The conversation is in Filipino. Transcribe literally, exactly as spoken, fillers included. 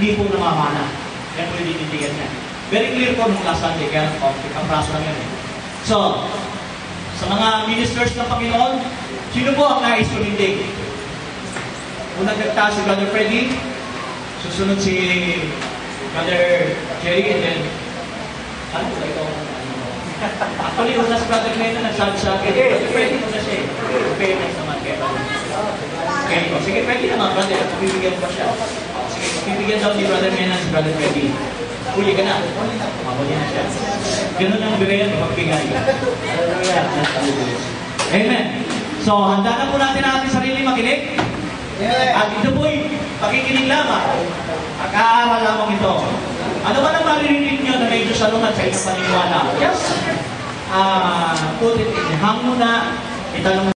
hindi po namamana. Yan po yung dinindigan niya. Very clear po nung last Sunday, kaya ang praso lang yan eh. So, sa mga ministers ng Panginoon, sino po ang nais tumindig? Unang nagtaas si Brother Freddy, susunod si Brother Jerry, and then, ano ba ito? Actually, una si Brother Mena nagsabi sa akin, Brother Freddy, una siya eh. Fairness naman kaya okay, o, sige, pwede naman, brother, pabibigyan pa siya. O, sige, pabibigyan daw ni Brother Mena si Brother Freddy. Huli ka na. Mabuli na siya. Ganun ang bigay at magbigay. Amen. So, handa na po natin ang ating sarili makinig. At ito po'y pakikinig lamang. Pag-aaral lamang ito. Ano ba nang maririnig nyo na medyo salungan sa inyong paniniwala? Yes. Uh, put it in. Hang muna. Itanong